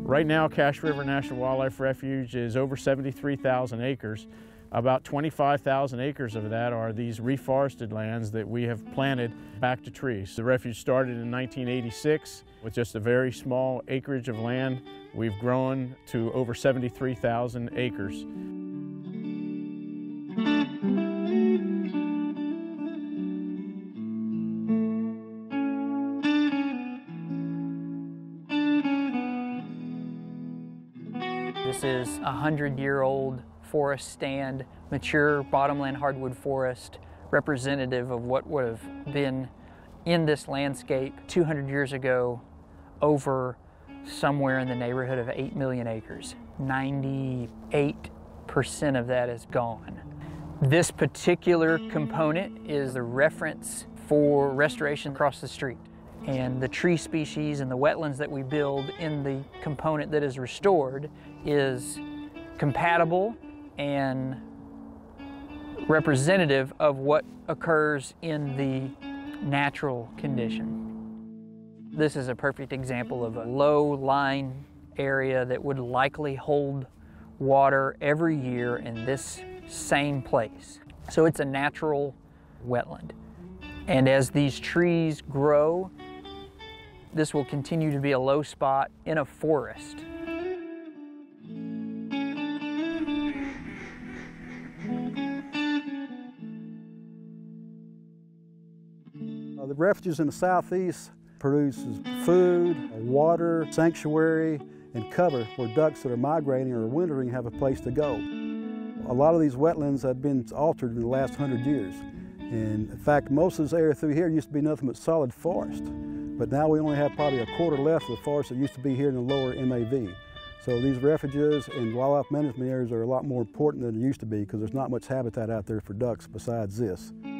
Right now, Cache River National Wildlife Refuge is over 73,000 acres. About 25,000 acres of that are these reforested lands that we have planted back to trees. The refuge started in 1986 with just a very small acreage of land. We've grown to over 73,000 acres. This is a 100-year-old forest stand, mature bottomland hardwood forest, representative of what would have been in this landscape 200 years ago over somewhere in the neighborhood of 8 million acres. 98% of that is gone. This particular component is the reference for restoration across the street. And the tree species and the wetlands that we build in the component that is restored is compatible and representative of what occurs in the natural condition. This is a perfect example of a low-lying area that would likely hold water every year in this same place. So it's a natural wetland. And as these trees grow, this will continue to be a low spot in a forest. The refuges in the southeast produces food, water, sanctuary, and cover where ducks that are migrating or wintering have a place to go. A lot of these wetlands have been altered in the last 100 years. And in fact, most of this area through here used to be nothing but solid forest. But now we only have probably a quarter left of the forest that used to be here in the lower MAV. So these refuges and wildlife management areas are a lot more important than they used to be because there's not much habitat out there for ducks besides this.